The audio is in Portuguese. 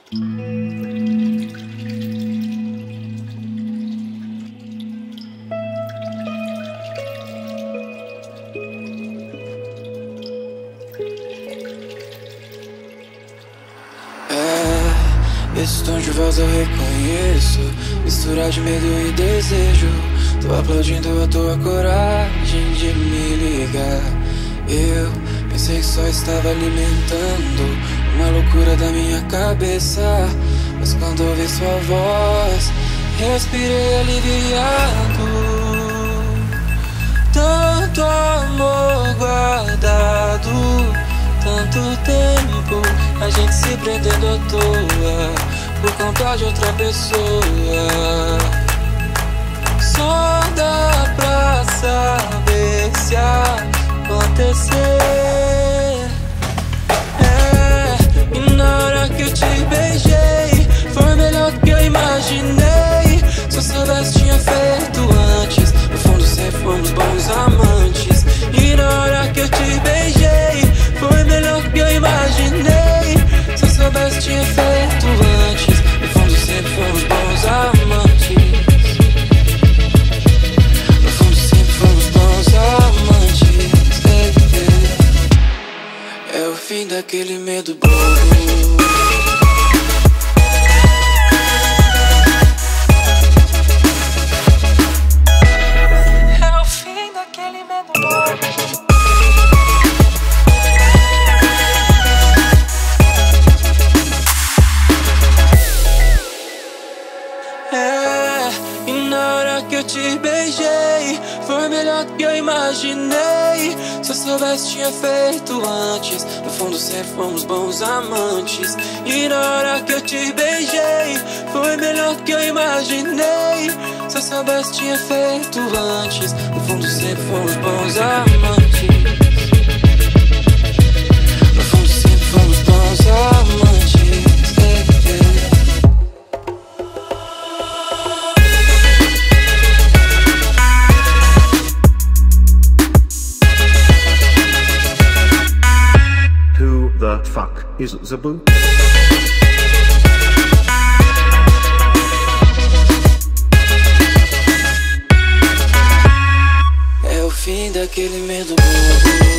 Esse tom de voz eu reconheço, mistura de medo e desejo. Tô aplaudindo a tua coragem de me ligar. Eu pensei que só estava alimentando uma loucura da minha cabeça, mas quando ouvi sua voz, respirei aliviado. Tanto amor guardado, tanto tempo a gente se prendendo à toa por conta de outra pessoa. Só dá pra saber se acontecer. E na hora que eu te beijei, foi melhor do que eu imaginei. Se eu soubesse tinha feito antes, no fundo sempre fomos bons amantes. E na hora que eu te beijei, foi melhor do que eu imaginei. Se eu soubesse tinha feito antes, no fundo sempre fomos bons amantes. No fundo sempre fomos bons amantes. É o fim daquele medo bobo. E na hora que eu te beijei, foi melhor do que eu imaginei. Se eu soubesse tinha feito antes, no fundo sempre fomos bons amantes. E na hora que eu te beijei, foi melhor do que eu imaginei. Se eu soubesse tinha feito antes, no fundo sempre fomos bons amantes. No fundo sempre fomos bons amantes. The fuck is Zaboo? É o fim daquele medo bobo.